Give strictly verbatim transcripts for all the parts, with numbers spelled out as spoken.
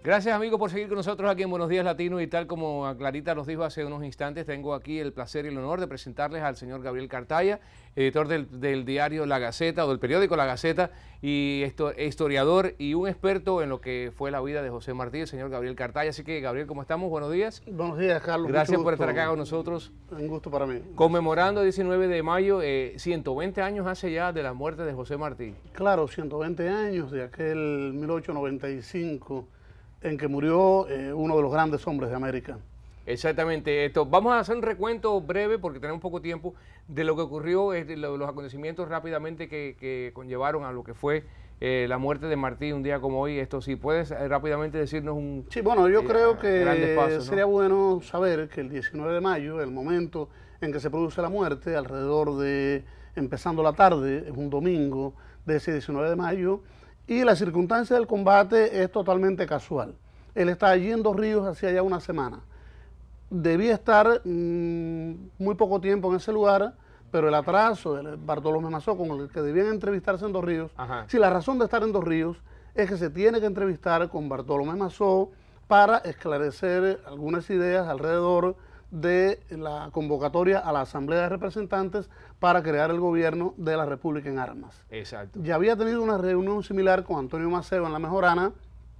Gracias, amigo, por seguir con nosotros aquí en Buenos Días Latino, y tal como Clarita nos dijo hace unos instantes, tengo aquí el placer y el honor de presentarles al señor Gabriel Cartaya, editor del, del diario La Gaceta, o del periódico La Gaceta, y esto, historiador y un experto en lo que fue la vida de José Martí, el señor Gabriel Cartaya. Así que, Gabriel, ¿cómo estamos? Buenos días. Buenos días, Carlos. Gracias por estar acá con nosotros. Un gusto para mí. Conmemorando el diecinueve de mayo, eh, ciento veinte años hace ya de la muerte de José Martí. Claro, ciento veinte años de aquel mil ochocientos noventa y cinco en que murió eh, uno de los grandes hombres de América. Exactamente. Esto, vamos a hacer un recuento breve, porque tenemos poco tiempo, de lo que ocurrió, eh, de lo, los acontecimientos rápidamente que, que conllevaron a lo que fue eh, la muerte de Martí un día como hoy. Esto, si puedes eh, rápidamente decirnos un... Sí, bueno, yo eh, creo que pasos, sería ¿no? bueno saber que el diecinueve de mayo, el momento en que se produce la muerte, alrededor de, empezando la tarde, es un domingo de ese diecinueve de mayo, y la circunstancia del combate es totalmente casual. Él está allí en Dos Ríos hacía ya una semana. Debía estar mmm, muy poco tiempo en ese lugar, pero el atraso de Bartolomé Mazó, con el que debían entrevistarse en Dos Ríos, Ajá. sí, la razón de estar en Dos Ríos es que se tiene que entrevistar con Bartolomé Mazó para esclarecer algunas ideas alrededor de la convocatoria a la Asamblea de Representantes para crear el gobierno de la República en Armas. Exacto. Ya había tenido una reunión similar con Antonio Maceo en La Mejorana,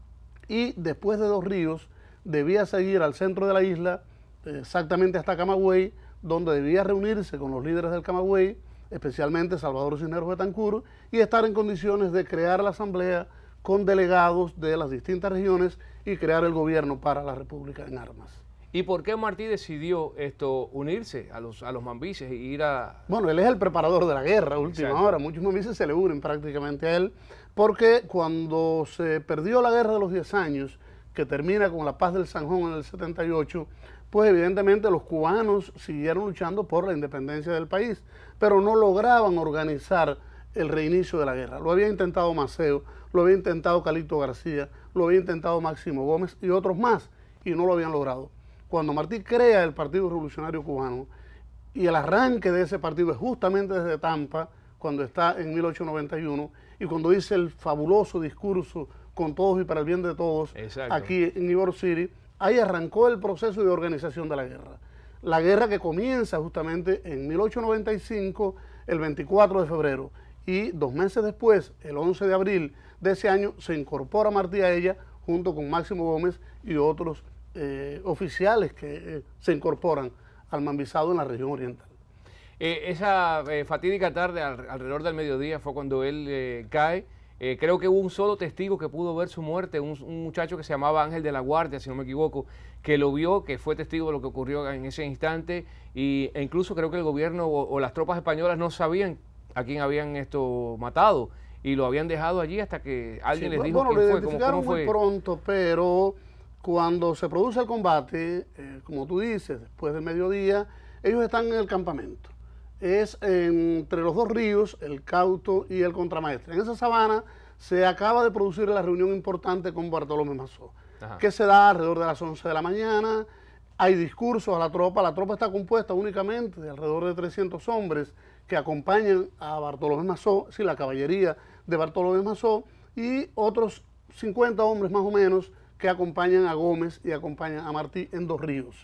y después de Dos Ríos debía seguir al centro de la isla, exactamente hasta Camagüey, donde debía reunirse con los líderes del Camagüey, especialmente Salvador Cisneros Betancur, y estar en condiciones de crear la asamblea con delegados de las distintas regiones y crear el gobierno para la República en Armas. ¿Y por qué Martí decidió esto unirse a los, a los mambises e ir a...? Bueno, él es el preparador de la guerra, a última Exacto. hora. Muchos mambises se le unen prácticamente a él, porque cuando se perdió la guerra de los diez años, que termina con la paz del Sanjón en el setenta y ocho, pues evidentemente los cubanos siguieron luchando por la independencia del país, pero no lograban organizar el reinicio de la guerra. Lo había intentado Maceo, lo había intentado Calixto García, lo había intentado Máximo Gómez y otros más, y no lo habían logrado. Cuando Martí crea el Partido Revolucionario Cubano, y el arranque de ese partido es justamente desde Tampa, cuando está en mil ochocientos noventa y uno, y cuando dice el fabuloso discurso con todos y para el bien de todos, Exacto, aquí en New York City, ahí arrancó el proceso de organización de la guerra. La guerra que comienza justamente en mil ochocientos noventa y cinco, el veinticuatro de febrero, y dos meses después, el once de abril de ese año, se incorpora Martí a ella, junto con Máximo Gómez y otros eh, oficiales que eh, se incorporan al mambisado en la región oriental. Eh, esa eh, fatídica tarde, al, alrededor del mediodía, fue cuando él eh, cae. Eh, creo que hubo un solo testigo que pudo ver su muerte, un, un muchacho que se llamaba Ángel de la Guardia, si no me equivoco, que lo vio, que fue testigo de lo que ocurrió en ese instante, y, e incluso creo que el gobierno o, o las tropas españolas no sabían a quién habían esto matado, y lo habían dejado allí hasta que alguien Sí, les dijo bueno, quién lo fue, cómo, identificaron cómo fue. muy pronto, pero cuando se produce el combate, eh, como tú dices, después del mediodía, ellos están en el campamento. Es entre los dos ríos, el Cauto y el Contramaestre. En esa sabana se acaba de producir la reunión importante con Bartolomé Mazó, Ajá. que se da alrededor de las once de la mañana. Hay discursos a la tropa. La tropa está compuesta únicamente de alrededor de trescientos hombres que acompañan a Bartolomé Mazó, sí, la caballería de Bartolomé Mazó, y otros cincuenta hombres más o menos que acompañan a Gómez y acompañan a Martí en Dos Ríos.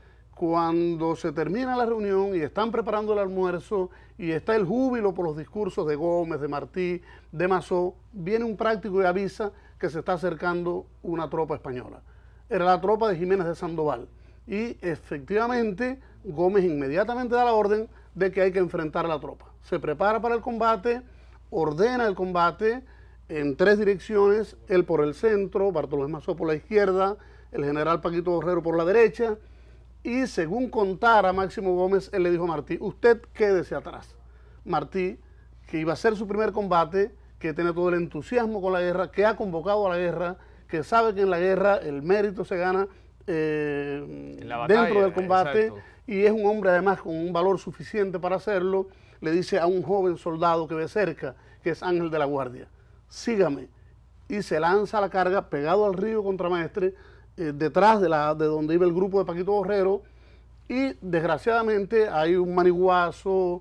Cuando se termina la reunión y están preparando el almuerzo y está el júbilo por los discursos de Gómez, de Martí, de Mazó, viene un práctico y avisa que se está acercando una tropa española. Era la tropa de Jiménez de Sandoval. Y efectivamente Gómez inmediatamente da la orden de que hay que enfrentar a la tropa. Se prepara para el combate, ordena el combate en tres direcciones, él por el centro, Bartolomé Mazó por la izquierda, el general Paquito Borrero por la derecha. Y según contara Máximo Gómez, él le dijo a Martí, usted quédese atrás. Martí, que iba a ser su primer combate, que tiene todo el entusiasmo con la guerra, que ha convocado a la guerra, que sabe que en la guerra el mérito se gana eh, batalla, dentro del combate, exacto. Y es un hombre además con un valor suficiente para hacerlo, le dice a un joven soldado que ve cerca, que es Ángel de la Guardia, sígame, y se lanza a la carga pegado al río Contramaestre, Eh, detrás de, la, de donde iba el grupo de Paquito Borrero, y desgraciadamente hay un maniguazo,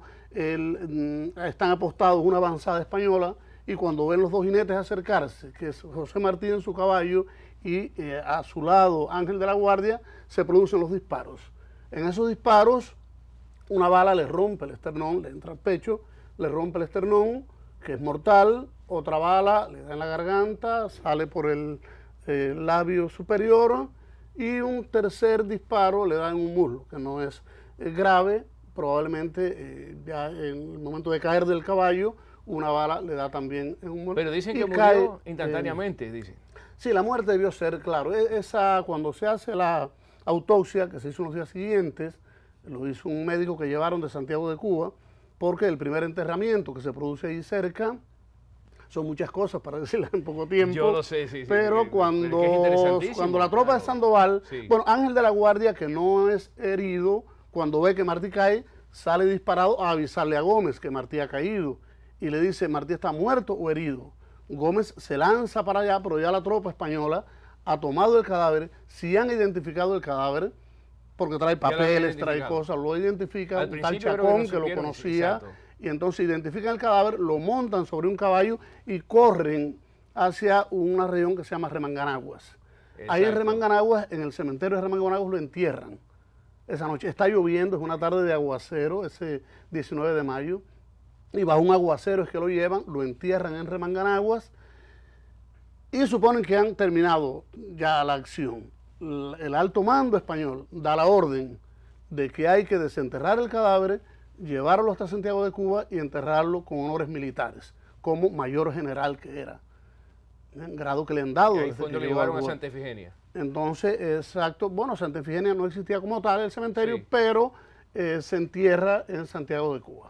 el, mm, están apostados una avanzada española, y cuando ven los dos jinetes acercarse, que es José Martí en su caballo y eh, a su lado Ángel de la Guardia, se producen los disparos. En esos disparos, una bala le rompe el esternón, le entra al pecho, le rompe el esternón, que es mortal, otra bala le da en la garganta, sale por el eh, labio superior, y un tercer disparo le da en un muslo, que no es eh, grave, probablemente eh, ya en el momento de caer del caballo, una bala le da también en un muslo. Pero dicen y que cae, murió instantáneamente, eh, dicen. Sí, la muerte debió ser, claro, esa, cuando se hace la autopsia, que se hizo en los días siguientes, lo hizo un médico que llevaron de Santiago de Cuba, porque el primer enterramiento que se produce ahí cerca, son muchas cosas para decirlas en poco tiempo. Yo lo sé, sí, sí. Pero sí, cuando, pero es cuando la tropa claro. de Sandoval, Sí. bueno, Ángel de la Guardia, que no es herido, cuando ve que Martí cae, sale disparado a avisarle a Gómez que Martí ha caído. Y le dice, Martí está muerto o herido. Gómez se lanza para allá, pero ya la tropa española ha tomado el cadáver, si han identificado el cadáver, porque trae papeles, trae cosas, lo identifica Al un tal principio Chacón que, que no lo supieron, conocía, exacto. y entonces identifican el cadáver, lo montan sobre un caballo y corren hacia una región que se llama Remanganaguas. Ahí en Exacto. Remanganaguas, en el cementerio de Remanganaguas, lo entierran. Esa noche está lloviendo, es una tarde de aguacero, ese diecinueve de mayo, y bajo un aguacero es que lo llevan, lo entierran en Remanganaguas, y suponen que han terminado ya la acción. El alto mando español da la orden de que hay que desenterrar el cadáver, llevarlo hasta Santiago de Cuba y enterrarlo con honores militares, como mayor general que era, en grado que le han dado. Y ahí desde fue que cuando le llegó a llevaron a Cuba. Santa Efigenia. Entonces, exacto, bueno, Santa Efigenia no existía como tal el cementerio, Sí. pero eh, se entierra en Santiago de Cuba.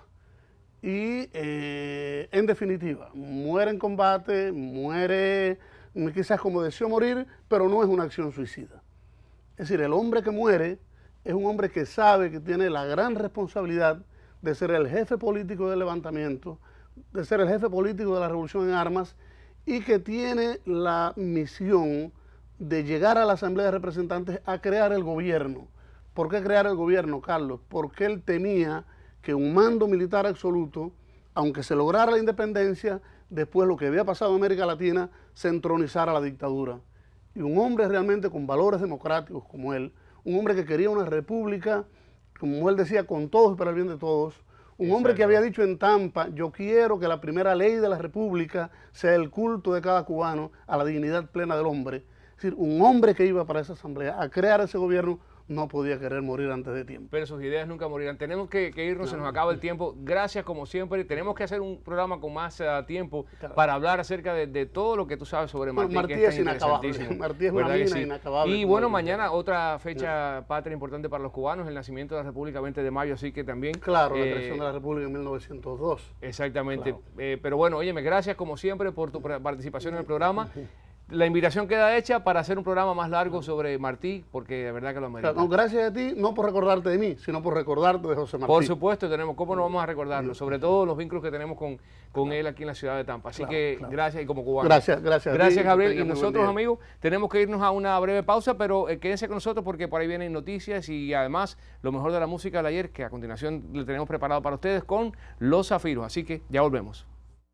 Y eh, en definitiva, muere en combate, muere quizás como deseó morir, pero no es una acción suicida. Es decir, el hombre que muere es un hombre que sabe que tiene la gran responsabilidad de ser el jefe político del levantamiento, de ser el jefe político de la revolución en armas, y que tiene la misión de llegar a la Asamblea de Representantes a crear el gobierno. ¿Por qué crear el gobierno, Carlos? Porque él temía que un mando militar absoluto, aunque se lograra la independencia, después lo que había pasado en América Latina, se entronizara la dictadura. Y un hombre realmente con valores democráticos como él, un hombre que quería una república, como él decía, con todos y para el bien de todos, un Exacto. hombre que había dicho en Tampa, yo quiero que la primera ley de la república sea el culto de cada cubano a la dignidad plena del hombre. Es decir, un hombre que iba para esa asamblea a crear ese gobierno no podía querer morir antes de tiempo. Pero sus ideas nunca morirán. Tenemos que, que irnos, no. se nos acaba el tiempo. Gracias como siempre. Tenemos que hacer un programa con más uh, tiempo claro. para hablar acerca de, de todo lo que tú sabes sobre Martí. Bueno, Martí que es, es inacabable. Martí es una mina sí? inacabable. Y bueno, mañana otra fecha no. patria importante para los cubanos, el nacimiento de la República, veinte de mayo, así que también... Claro, eh, la creación de la República en mil novecientos dos. Exactamente. Claro. Eh, pero bueno, óyeme, gracias como siempre por tu participación en el programa. La invitación queda hecha para hacer un programa más largo sobre Martí, porque de verdad que lo merece. No, gracias a ti, no por recordarte de mí, sino por recordarte de José Martí. Por supuesto, tenemos, ¿cómo no vamos a recordarlo? Sobre todo los vínculos que tenemos con, con claro. él aquí en la ciudad de Tampa. Así claro, que claro. gracias y como cubano. Gracias, gracias. Gracias, ti, Gabriel. Y nosotros, amigos, tenemos que irnos a una breve pausa, pero eh, quédense con nosotros porque por ahí vienen noticias y además lo mejor de la música del ayer, que a continuación le tenemos preparado para ustedes con Los Zafiros. Así que ya volvemos.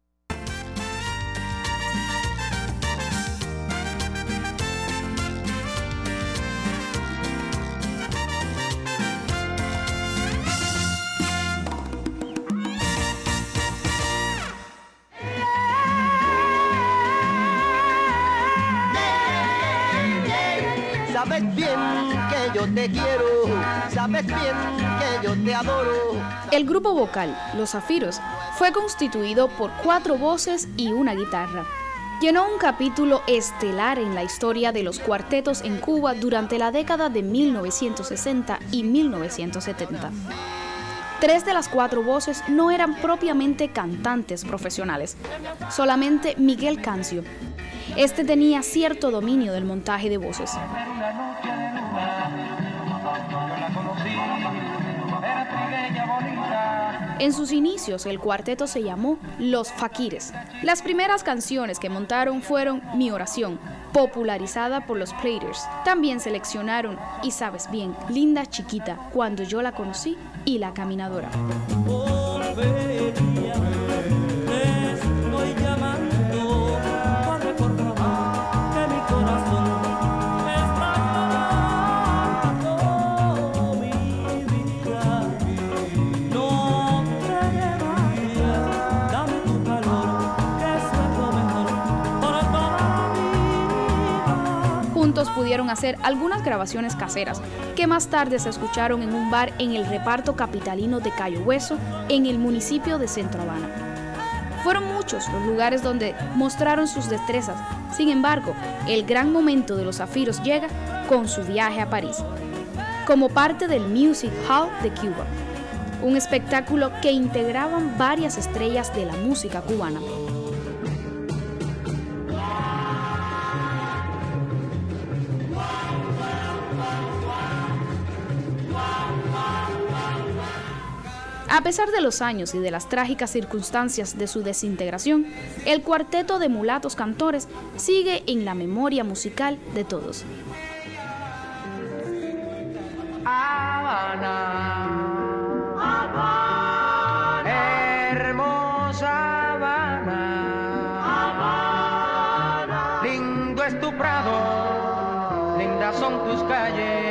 Sabes bien que yo te quiero, sabes bien que yo te adoro. El grupo vocal, Los Zafiros, fue constituido por cuatro voces y una guitarra. Llenó un capítulo estelar en la historia de los cuartetos en Cuba durante la década de mil novecientos sesenta y mil novecientos setenta. Tres de las cuatro voces no eran propiamente cantantes profesionales, solamente Miguel Cancio. Este tenía cierto dominio del montaje de voces. En sus inicios, el cuarteto se llamó Los Faquires. Las primeras canciones que montaron fueron Mi Oración, popularizada por los Platters. También seleccionaron Y Sabes Bien, Linda Chiquita, Cuando Yo La Conocí y La Caminadora. decidieron hacer algunas grabaciones caseras, que más tarde se escucharon en un bar en el reparto capitalino de Cayo Hueso, en el municipio de Centro Habana. Fueron muchos los lugares donde mostraron sus destrezas. Sin embargo, el gran momento de los Zafiros llega con su viaje a París, como parte del Music Hall de Cuba, un espectáculo que integraban varias estrellas de la música cubana. A pesar de los años y de las trágicas circunstancias de su desintegración, el cuarteto de mulatos cantores sigue en la memoria musical de todos. Habana, Habana, hermosa Habana, Habana, lindo es tu prado, lindas son tus calles.